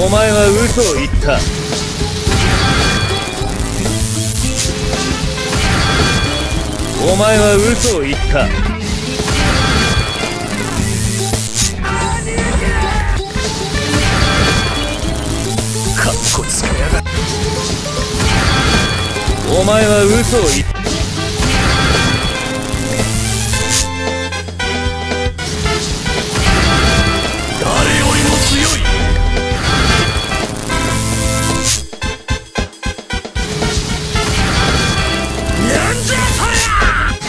お前は嘘を言った。お前は嘘を言った。かっこつけやがって。お前は嘘を言った。誰よりも強い。なんじゃそりゃ。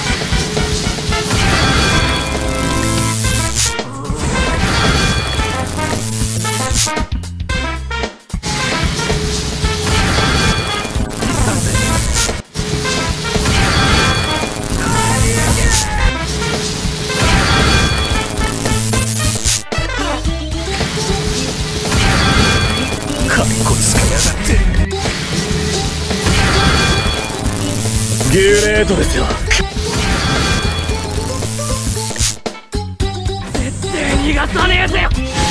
かっこつけやがって。ギュレートですよ。絶対逃がさねえぜ。